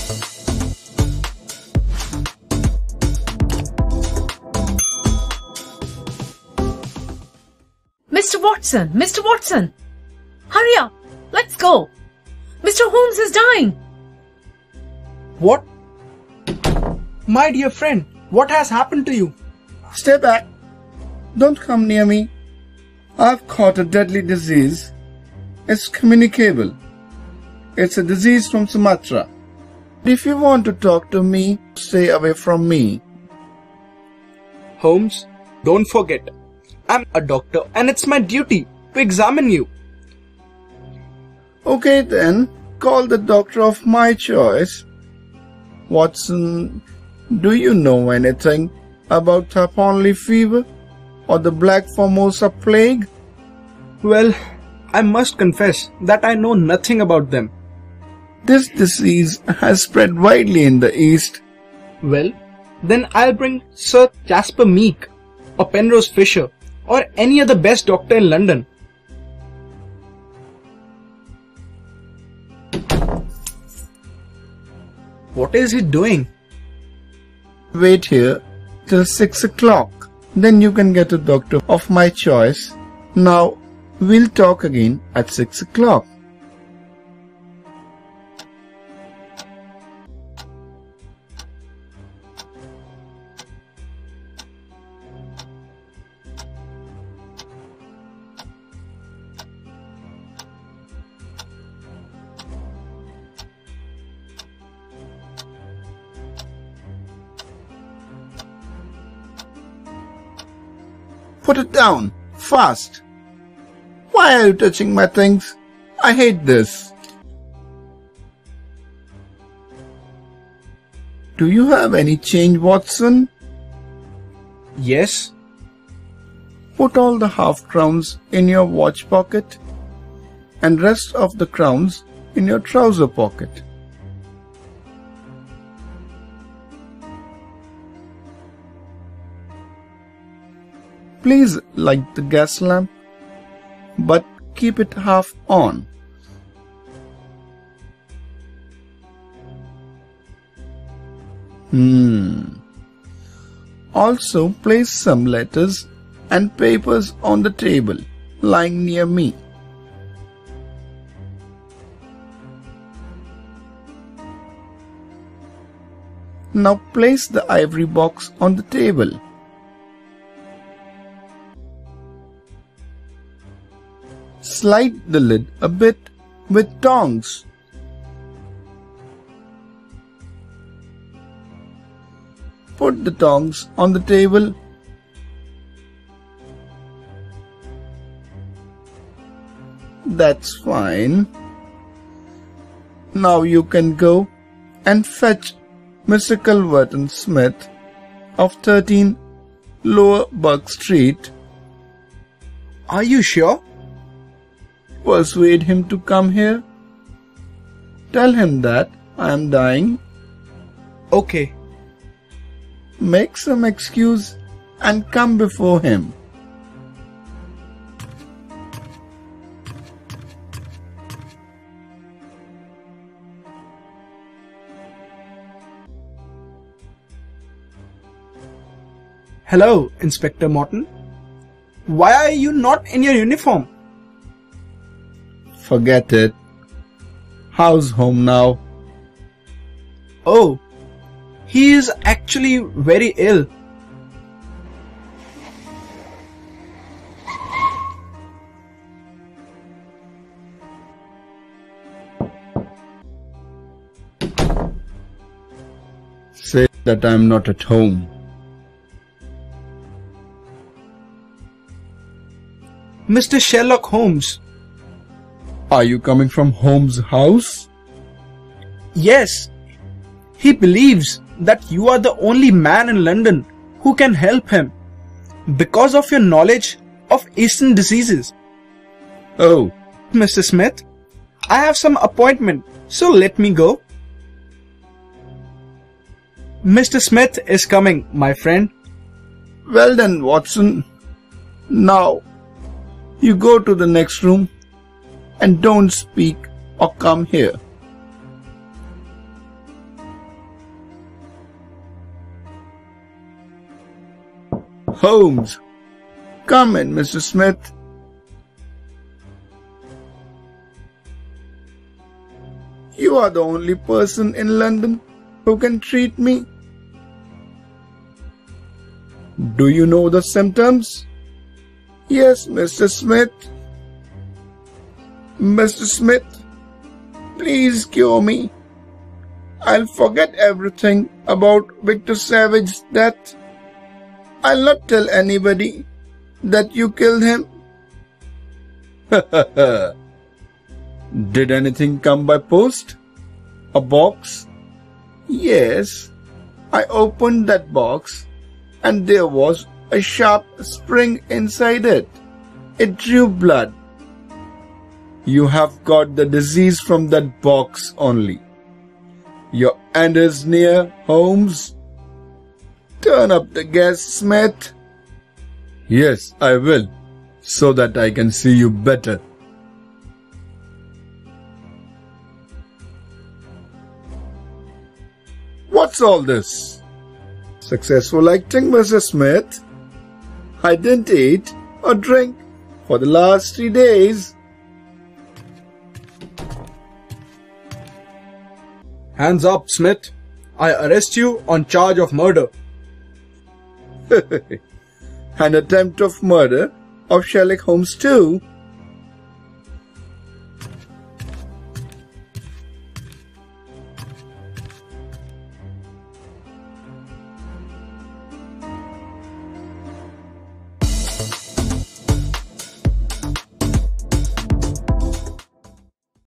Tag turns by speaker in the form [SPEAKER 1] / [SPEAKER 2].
[SPEAKER 1] Mr. Watson! Mr. Watson! Hurry up! Let's go! Mr. Holmes is dying!
[SPEAKER 2] What? My dear friend, what has happened to you?
[SPEAKER 3] Stay back. Don't come near me. I've caught a deadly disease. It's communicable. It's a disease from Sumatra. If you want to talk to me, stay away from me.
[SPEAKER 2] Holmes, don't forget, I'm a doctor and it's my duty to examine you.
[SPEAKER 3] Okay then, call the doctor of my choice. Watson, do you know anything about Taponley fever or the Black Formosa plague?
[SPEAKER 2] Well, I must confess that I know nothing about them.
[SPEAKER 3] This disease has spread widely in the East.
[SPEAKER 2] Well, then I'll bring Sir Jasper Meek or Penrose Fisher or any other best doctor in London. What is he doing?
[SPEAKER 3] Wait here till 6 o'clock. Then you can get a doctor of my choice. Now, we'll talk again at 6 o'clock. Put it down, fast. Why are you touching my things? I hate this. Do you have any change, Watson?
[SPEAKER 2] Yes.
[SPEAKER 3] Put all the half-crowns in your watch pocket and rest of the crowns in your trouser pocket. Please light the gas lamp, but keep it half on. Also place some letters and papers on the table lying near me. Now place the ivory box on the table. Slide the lid a bit with tongs. Put the tongs on the table. That's fine. Now you can go and fetch Mr. Culverton Smith of 13 Lower Burke Street.
[SPEAKER 2] Are you sure?
[SPEAKER 3] Persuade him to come here. Tell him that I am dying.
[SPEAKER 2] Okay.
[SPEAKER 3] Make some excuse and come before him.
[SPEAKER 2] Hello, Inspector Morton. Why are you not in your uniform?
[SPEAKER 3] Forget it. How's home now?
[SPEAKER 2] Oh, he is actually very ill.
[SPEAKER 3] Say that I'm not at home.
[SPEAKER 2] Mr. Sherlock Holmes.
[SPEAKER 3] Are you coming from Holmes' house?
[SPEAKER 2] Yes. He believes that you are the only man in London who can help him because of your knowledge of Eastern diseases.
[SPEAKER 3] Oh.
[SPEAKER 2] Mr. Smith, I have some appointment, so let me go. Mr. Smith is coming, my friend.
[SPEAKER 3] Well then, Watson. Now, you go to the next room and don't speak or come here. Holmes. Come in, Mr. Smith. You are the only person in London who can treat me. Do you know the symptoms? Yes, Mr. Smith. Mr. Smith, please cure me. I'll forget everything about Victor Savage's death. I'll not tell anybody that you killed him. Did anything come by post? A box? Yes. I opened that box and there was a sharp spring inside it. It drew blood. You have got the disease from that box only. Your end is near, Holmes. Turn up the gas, Smith. Yes, I will, so that I can see you better. What's all this? Successful acting, Mr. Smith. I didn't eat or drink for the last 3 days.
[SPEAKER 2] Hands up, Smith. I arrest you on charge of murder.
[SPEAKER 3] An attempt of murder of Sherlock Holmes too.